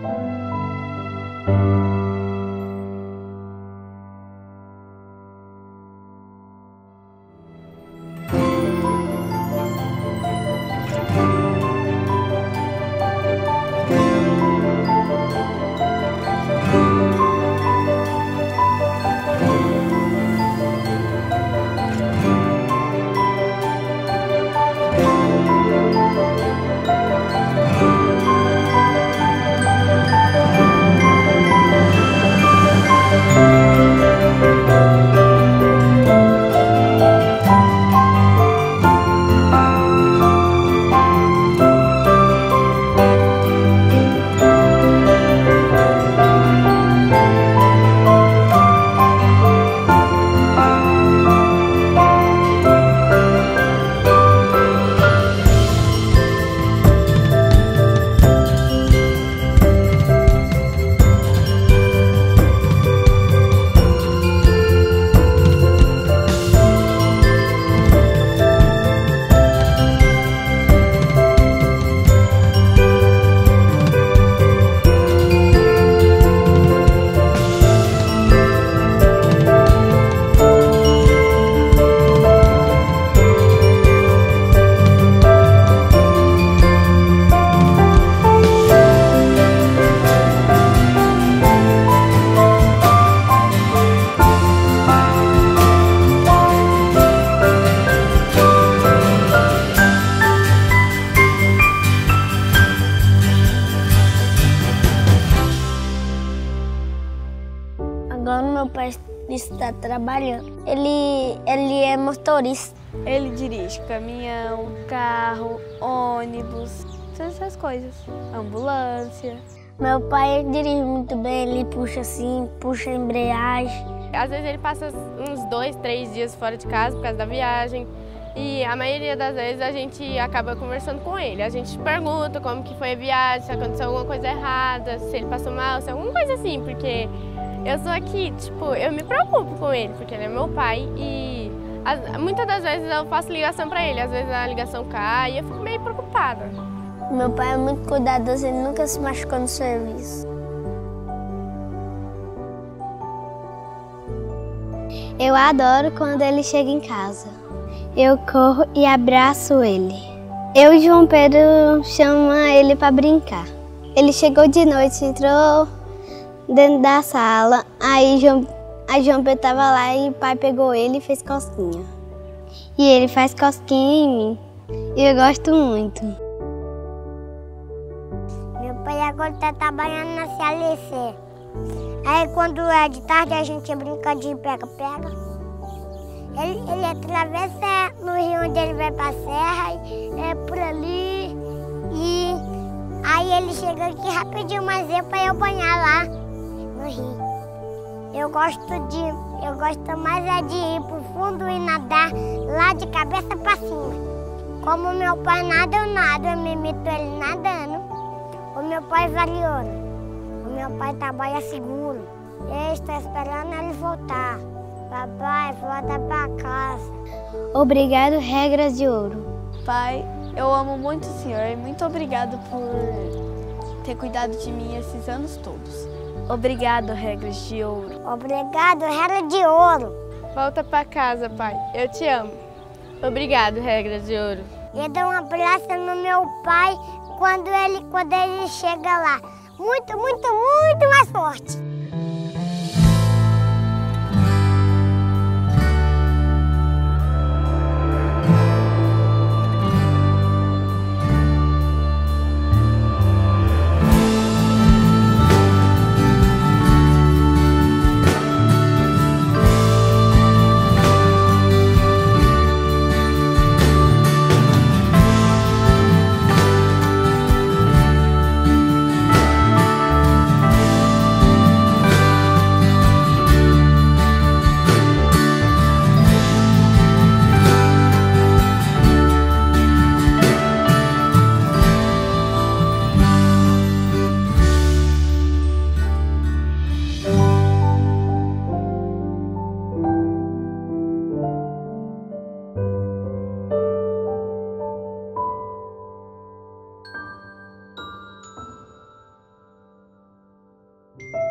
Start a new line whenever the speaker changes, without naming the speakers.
Agora meu pai está trabalhando. Ele é motorista.
Ele dirige caminhão, carro, ônibus, todas essas coisas. Ambulância.
Meu pai dirige muito bem, ele puxa assim, puxa a embreagem.
Às vezes ele passa uns 2, 3 dias fora de casa por causa da viagem. E a maioria das vezes a gente acaba conversando com ele. A gente pergunta como que foi a viagem, se aconteceu alguma coisa errada, se ele passou mal, se alguma coisa assim, porque eu sou aqui, tipo, eu me preocupo com ele, porque ele é meu pai e muitas das vezes eu faço ligação pra ele, às vezes a ligação cai e eu fico meio preocupada.
Meu pai é muito cuidadoso, ele nunca se machucou no serviço.
Eu adoro quando ele chega em casa. Eu corro e abraço ele. Eu e João Pedro chama ele para brincar. Ele chegou de noite, entrou dentro da sala, aí João Pedro estava lá e o pai pegou ele e fez cosquinha. E ele faz cosquinha em mim. E eu gosto muito.
Meu pai agora está trabalhando na CLC. Aí quando é de tarde a gente brinca de pega-pega. Ele atravessa no rio onde ele vai pra serra, é por ali. E aí ele chega aqui rapidinho, mas para eu banhar lá no rio. Eu gosto mais é de ir pro fundo e nadar lá de cabeça pra cima. Como meu pai nada, eu nado, eu me imito ele nadando. O meu pai variou. O meu pai trabalha seguro. Eu estou esperando ele voltar. Papai, volta pra casa.
Obrigado, Regras de Ouro.
Pai, eu amo muito o senhor e muito obrigado por ter cuidado de mim esses anos todos. Obrigado, Regras de Ouro.
Obrigado, Regra de Ouro.
Volta pra casa, pai. Eu te amo. Obrigado, Regras de Ouro.
Eu dou um abraço no meu pai quando ele chega lá. Muito, muito, muito mais forte. Tchau.